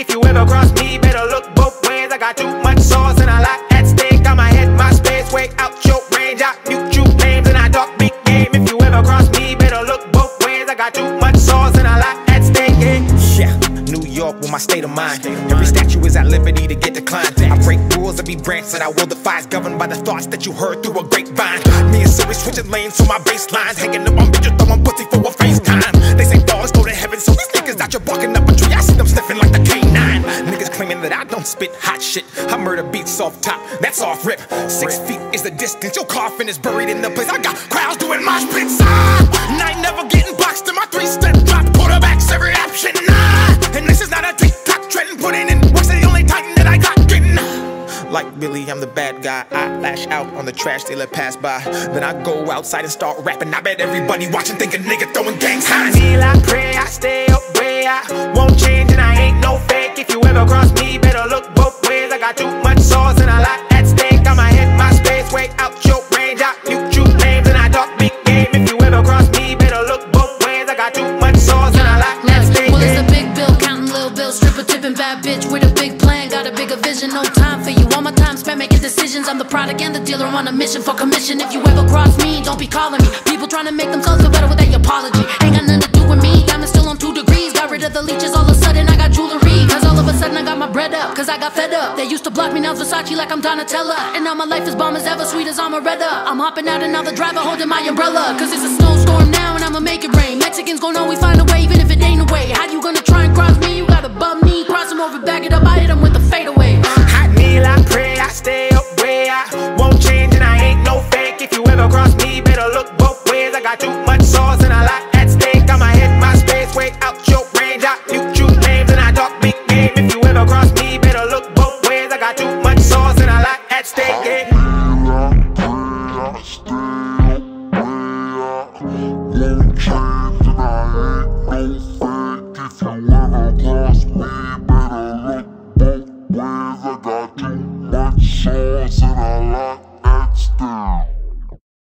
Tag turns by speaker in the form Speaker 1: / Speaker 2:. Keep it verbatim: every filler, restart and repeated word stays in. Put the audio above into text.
Speaker 1: If you ever cross me, better look both ways. I got too much sauce and a lot at stake. I'ma head my space, way out your range. I mute you names and I talk big game. If you ever cross me, better look both ways. I got too much sauce and a lot at stake. Yeah, New York with my state of mind. Every statue is at liberty to get declined. I break rules, every branch that I will defy is governed by the thoughts that you heard through a grapevine. Me and Siri switching lanes to my baselines, hanging up on bitches, throwing pussy for a FaceTime. They say dogs go to heaven, so these niggas out here barking up a tree. I see them sniffing like the canine. Niggas claiming that I don't spit hot shit. I murder beats off top, that's off rip. Six feet is the distance, your coffin is buried in the place. I got crowds doing mosh pits. Ah, and I ain't never getting boxed in my three-step drop. Quarterbacks every option. Nah, and this is not a TikTok trend. Putting in work's the only time that I got getting. Like Billy, I'm the bad guy. I lash out on the trash till it pass by. Then I go outside and start rapping. I bet everybody watching think a nigga throwing gang signs. I feel I pray, I stay up way. I won't change and I ain't no fake. If you ever cross me, better look both ways. I got too much sauce and a lot at stake. I'ma hit my space, way out your range. I mute you names and I talk big game. If you ever cross me, better look both ways. I got too much sauce and a lot at stake.
Speaker 2: Well, it's a big bill, counting little bills, stripper tipping bad bitch with a big plan. Got a bigger vision, no time for you. All my time spent making decisions. I'm the product and the dealer on a mission for commission. If you ever cross me, don't be calling me. People trying to make themselves feel better with their apology. Ain't got nothing to do with me. Diamond still on two degrees. Got rid of the leeches, all of a sudden I got jewelry. Cause all of a sudden I got my bread up. Cause I got fed up. They used to block me, now it's Versace like I'm Donatella. And now my life is bomb as ever, sweet as Amaretta. I'm hopping out and now the driver holding my umbrella. Cause it's a snowstorm now and I'ma make it rain. Mexicans gon' know we find a way even if